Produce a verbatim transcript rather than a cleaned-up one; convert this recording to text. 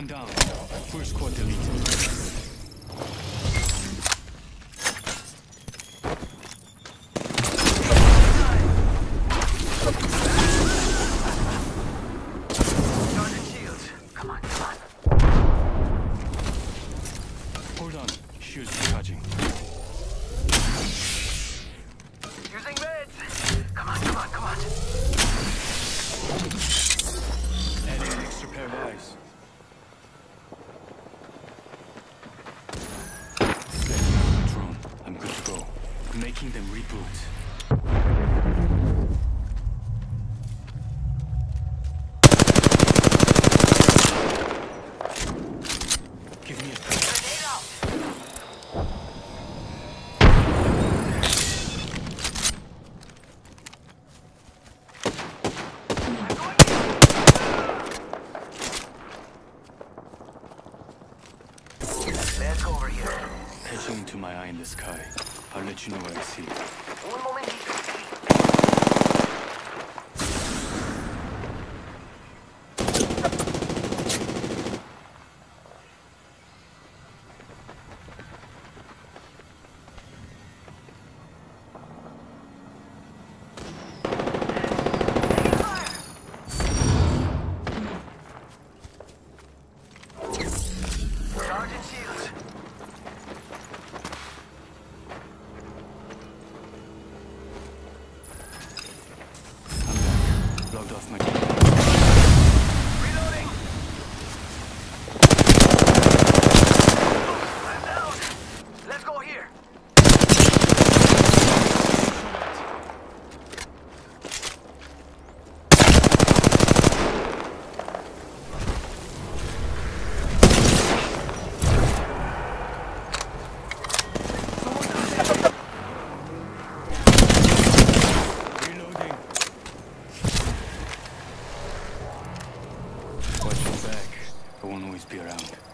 One down. Full squad deleted. Hold on. Shields charging. Using meds. Come on, come on, come on. Adding an extra pair of eyes. Setting up the drone. I'm good to go. Making them reboot. Give me a Grenade out. Let's go over here. Patching into my eye in the sky. I'll let you know what I see. Un momentito. Sergeant Shields. I'm back. Logged off my camera. Reloading. I'm down. Let's go here. Reloading. Watch your back. I won't always be around.